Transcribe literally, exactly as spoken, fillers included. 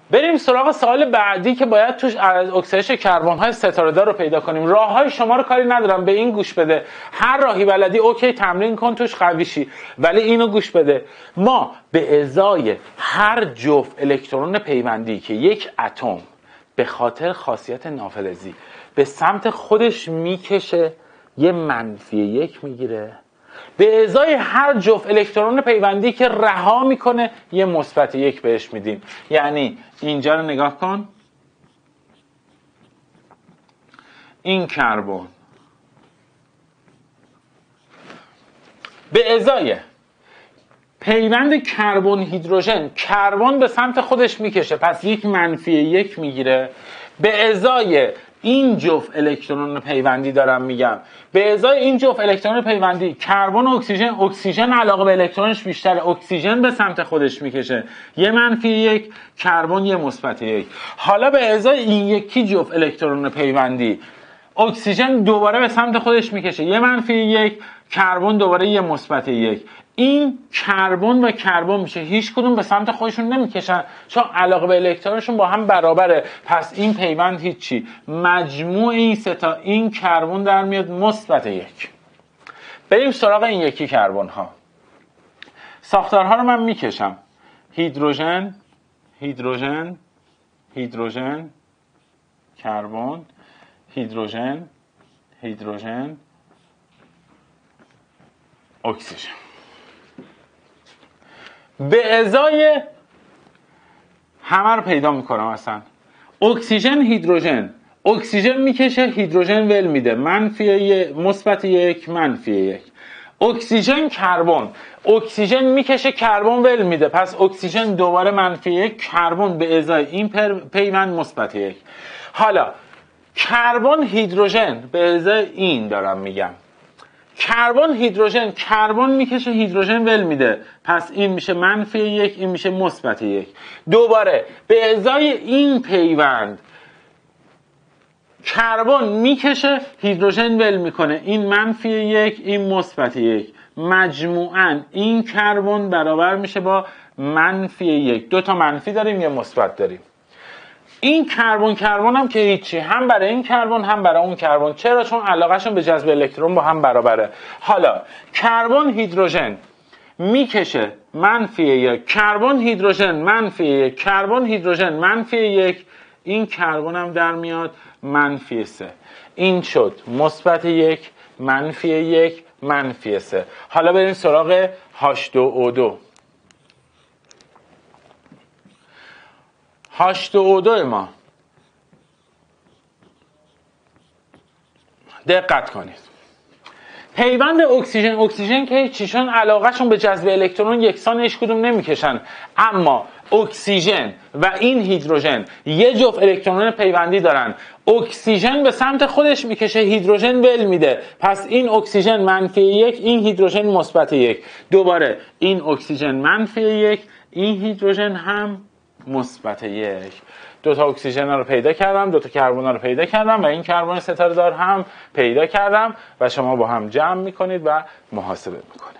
بریم سراغ سوال بعدی که باید توش اکسیدیش کربن های ستاره دار رو پیدا کنیم. راه های شما رو کاری ندارم، به این گوش بده. هر راهی بلدی اوکی تمرین کن توش قوی شی، ولی اینو گوش بده. ما به ازای هر جفت الکترون پیوندی که یک اتم به خاطر خاصیت نافلزی به سمت خودش میکشه یه منفی یک میگیره، به ازای هر جفت الکترون پیوندی که رها میکنه یه مثبت یک بهش میدیم. یعنی اینجا رو نگاه کن، این کربن به ازای پیوند کربن هیدروژن کربن به سمت خودش میکشه، پس یک منفی یک میگیره. به ازای این جفت الکترون پیوندی دارم میگم، به ازای این جفت الکترون پیوندی کربن و اکسیژن، اکسیژن علاقه به الکترونش بیشتره، اکسیژن به سمت خودش میکشه یه منفی یک، کربن یه مثبت یک. حالا به ازای این یکی جفت الکترون پیوندی اکسیژن دوباره به سمت خودش میکشه یه منفی یک، کربن دوباره یه مثبت یک. این کربن و کربن میشه، هیچ کدوم به سمت خودشون نمیکشن چون علاقه به الکترونشون با هم برابره. پس این پیوند هیچی، مجموع این سه تا این کربن در میاد مثبت یک. بریم سراغ این یکی کربن ها. ساختارها رو من میکشم: هیدروژن، هیدروژن، هیدروژن، کربن، هیدروژن، هیدروژن، اکسیژن. به ازای همه رو پیدا میکنم. اصلا اکسیژن هیدروژن، اکسیژن میکشه هیدروژن ول میده، منفی مثبت یک، منفی یک. اکسیژن کربن، اکسیژن میکشه کربن ول میده، پس اکسیژن دوباره منفی یک، کربن به ازای این پیوند مثبت یک. حالا کربن هیدروژن به ازای این دارم میگم، کربن هیدروژن کربن میکشه هیدروژن ول میده، پس این میشه منفی یک، این میشه مثبت یک. دوباره به ازای این پیوند کربن میکشه هیدروژن ول میکنه، این منفی یک، این مثبت یک. مجموعاً این کربن برابر میشه با منفی یک. دو تا منفی داریم، یه مثبت داریم. این کربن کربن هم که هیچی، هم برای این کربن هم برای اون کربن. چرا؟ چون علاقهشون به جذب الکترون با هم برابره. حالا کربن هیدروژن میکشه منفی یک، کربن هیدروژن منفی یک، کربن هیدروژن منفی یک، این کربن هم در میاد منفی سه. این شد مثبت یک، منفی یک، منفی سه. حالا بریم سراغ هاش دو او دو. هاش دو او دو ما دقت کنید، پیوند اکسیژن اکسیژن که چیشون علاقهشون به جذب الکترون یکسان، هیچ کدوم نمیکشن، اما اکسیژن و این هیدروژن یه جفت الکترون پیوندی دارن. اکسیژن به سمت خودش میکشه، هیدروژن ول میده، پس این اکسیژن منفی یک، این هیدروژن مثبت یک. دوباره این اکسیژن منفی یک، این هیدروژن هم مثبت یک. دو تا اکسیژن رو پیدا کردم، دو تا کربن رو پیدا کردم و این کربن ستاره دار هم پیدا کردم و شما با هم جمع میکنید و محاسبه میکنید.